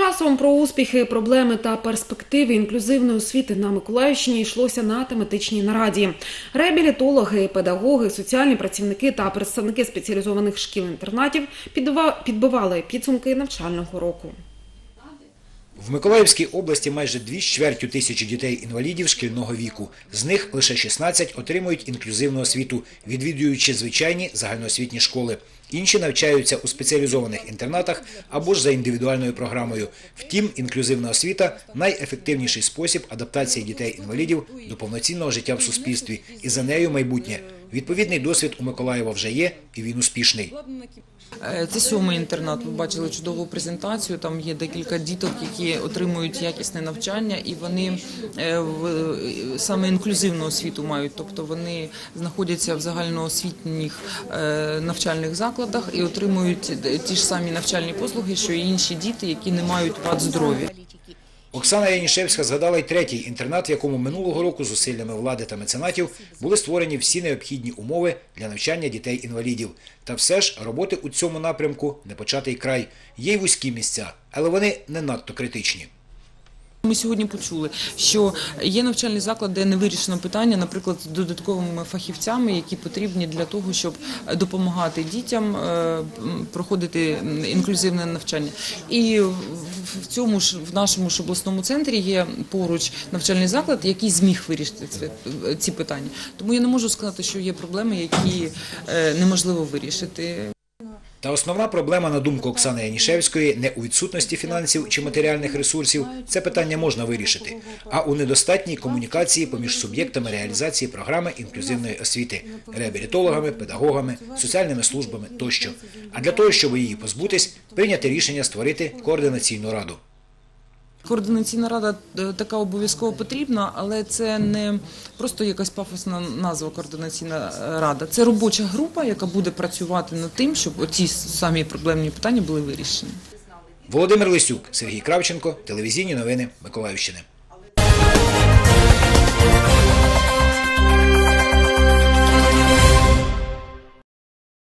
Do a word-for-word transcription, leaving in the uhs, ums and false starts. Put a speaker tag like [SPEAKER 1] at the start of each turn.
[SPEAKER 1] часом про успіхи, проблеми та перспективи інклюзивної освіти на Миколаївщині йшлося на тематичній нараді. Реабілітологи, педагоги, соціальні працівники та представники спеціалізованих шкіл-інтернатів підбивали підсумки навчального року.
[SPEAKER 2] В Миколаївській області майже дві з чвертю тисячі дітей-інвалідів шкільного віку. З них лише шістнадцять отримують інклюзивну освіту, відвідуючи звичайні загальноосвітні школи. Інші навчаються у спеціалізованих інтернатах або ж за індивідуальною програмою. Втім, інклюзивна освіта – найефективніший спосіб адаптації дітей-інвалідів до повноцінного життя в суспільстві. І за нею майбутнє. Відповідний досвід у Миколаєва вже є, і він успішний.
[SPEAKER 3] Це сьомий інтернат. Ви бачили чудову презентацію. Там є декілька діток, які отримують якісне навчання, і вони саме інклюзивну освіту мають. Тобто вони знаходяться в загальноосвітніх навчальних закладах і отримують ті ж самі навчальні послуги, що і інші діти, які не мають вад здоров'я.
[SPEAKER 2] Оксана Янішевська згадала й третій інтернат, в якому минулого року зусиллями влади та меценатів були створені всі необхідні умови для навчання дітей-інвалідів. Та все ж роботи у цьому напрямку не початий край. Є й вузькі місця, але вони не надто критичні.
[SPEAKER 3] Ми сьогодні почули, що є навчальний заклад, де не вирішено питання, наприклад, з додатковими фахівцями, які потрібні для того, щоб допомагати дітям проходити інклюзивне навчання. І в цьому ж, в нашому ж обласному центрі є поруч навчальний заклад, який зміг вирішити ці питання. Тому я не можу сказати, що є проблеми, які неможливо вирішити.
[SPEAKER 2] Та основна проблема, на думку Оксани Янішевської, не у відсутності фінансів чи матеріальних ресурсів, це питання можна вирішити, а у недостатній комунікації поміж суб'єктами реалізації програми інклюзивної освіти – реабілітологами, педагогами, соціальними службами тощо. А для того, щоб її позбутись, прийняти рішення створити координаційну раду.
[SPEAKER 3] Координаційна рада така обов'язково потрібна, але це не просто якась пафосна назва координаційна рада. Це робоча група, яка буде працювати над тим, щоб ці самі проблемні питання були вирішені.
[SPEAKER 2] Володимир Лисюк, Сергій Кравченко, телевізійні новини Миколаївщини.